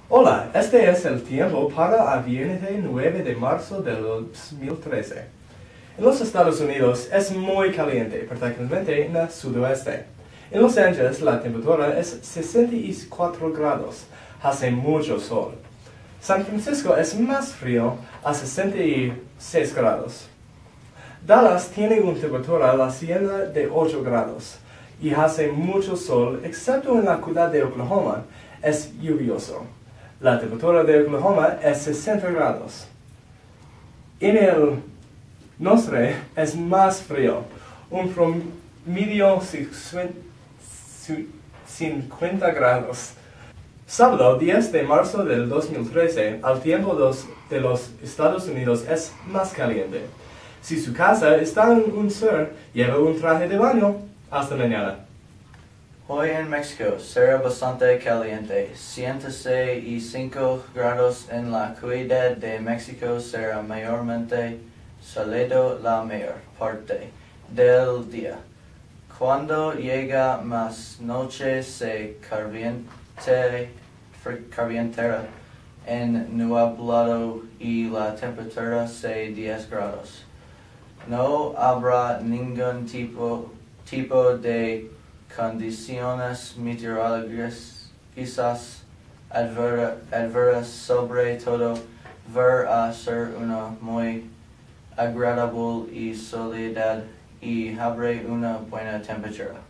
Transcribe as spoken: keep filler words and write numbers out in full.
Hola, este es el tiempo para el viernes nueve de marzo del dos mil trece. En los Estados Unidos es muy caliente, particularmente en el sudoeste. En Los Ángeles la temperatura es sesenta y cuatro grados, hace mucho sol. San Francisco es más frío, a sesenta y seis grados. Dallas tiene una temperatura la hacienda de ocho grados y hace mucho sol, excepto en la ciudad de Oklahoma, es lluvioso. La temperatura de Oklahoma es sesenta grados. En el norte es más frío, un promedio cincuenta grados. Sábado diez de marzo del dos mil trece, el tiempo de los Estados Unidos es más caliente. Si su casa está en un sur, lleve un traje de baño. Hasta mañana. Hoy en México será bastante caliente, ciento sesenta y cinco grados en la Ciudad de México será mayormente soleado la mayor parte del día. Cuando llega más noche se caliente, calientará en nublado y la temperatura se diez grados. No habrá ningún tipo, tipo de condiciones meteorológicas adversas, sobre todo va a ser una muy agradable y soledad y habrá una buena temperatura.